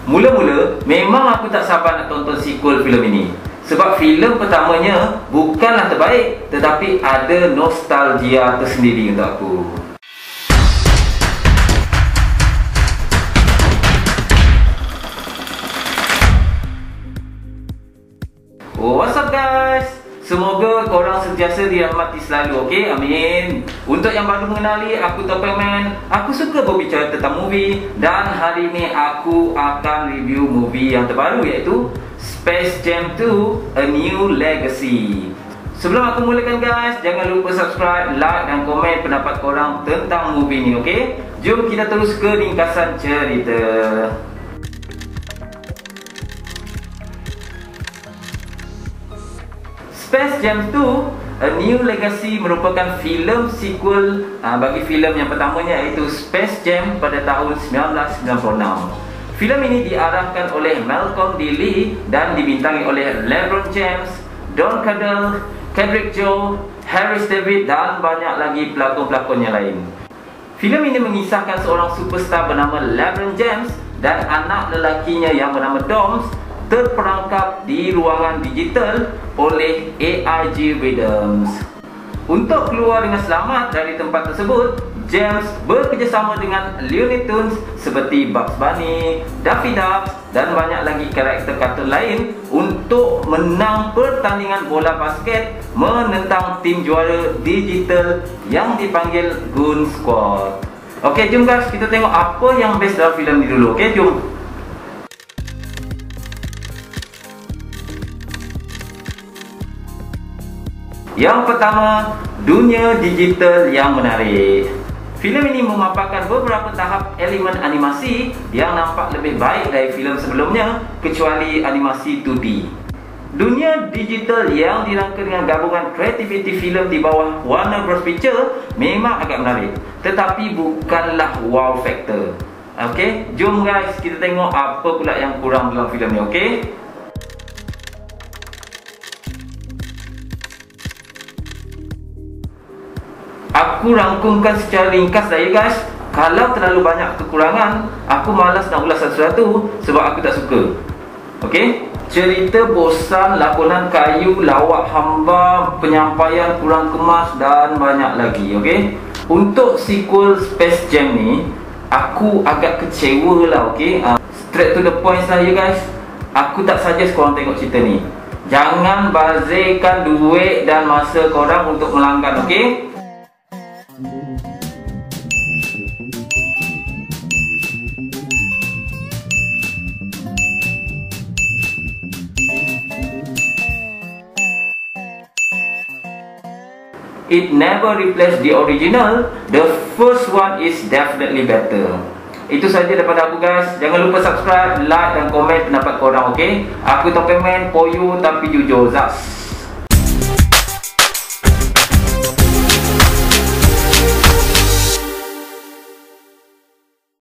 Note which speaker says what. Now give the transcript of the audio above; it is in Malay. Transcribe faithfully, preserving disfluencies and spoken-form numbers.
Speaker 1: Mula-mula memang aku tak sabar nak tonton sequel filem ini. Sebab filem pertamanya bukanlah terbaik, tetapi ada nostalgia tersendiri untuk aku. Oh, what's up guys? Semoga korang sentiasa dirahmati selalu, okey? Amin. Untuk yang baru mengenali, aku Topengman. Aku suka berbicara tentang movie. Dan hari ini aku akan review movie yang terbaru, iaitu Space Jam two A New Legacy. Sebelum aku mulakan guys, jangan lupa subscribe, like dan komen pendapat korang tentang movie ni, okey? Jom kita terus ke ringkasan cerita. Space Jam two A New Legacy merupakan filem sequel uh, bagi filem yang pertamanya, iaitu Space Jam pada tahun sembilan belas sembilan puluh enam. Filem ini diarahkan oleh Malcolm D. Lee dan dibintangi oleh LeBron James, Don Cheadle, Kendrick Joe, Harris David dan banyak lagi pelakon-pelakon yang lain. Filem ini mengisahkan seorang superstar bernama LeBron James dan anak lelakinya yang bernama Doms terperangkap di ruangan digital oleh A I G Rhythms. Untuk keluar dengan selamat dari tempat tersebut, James bekerjasama dengan Looney Tunes seperti Bugs Bunny, Daffy Duck dan banyak lagi karakter kartun lain untuk menang pertandingan bola basket menentang tim juara digital yang dipanggil Goon Squad. Okey, jom guys, kita tengok apa yang best dalam filem ni dulu. Okey, jom. Yang pertama, dunia digital yang menarik. Filem ini memaparkan beberapa tahap elemen animasi yang nampak lebih baik dari filem sebelumnya, kecuali animasi two D. Dunia digital yang dirangka dengan gabungan kreativiti filem di bawah Warner Bros Pictures memang agak menarik, tetapi bukanlah wow factor. Okey, jom guys, kita tengok apa pula yang kurang dalam filem ni, okey? Aku rangkumkan secara ringkas dah ya guys. Kalau terlalu banyak kekurangan, aku malas nak ulas satu-satu sebab aku tak suka. Okey? Cerita bosan, lakonan kayu, lawak hamba, penyampaian kurang kemas dan banyak lagi, okey? Untuk sequel Space Jam ni, aku agak kecewa lah, okey? Uh, straight to the point lah ya guys. Aku tak suggest korang tengok cerita ni. Jangan bazirkan duit dan masa korang untuk melanggan, okey? It never replaced the original. The first one is definitely better. Itu saja daripada aku guys. Jangan lupa subscribe, like dan komen pendapat korang, okey? Aku Topengman, poyo tapi jujur. Zas.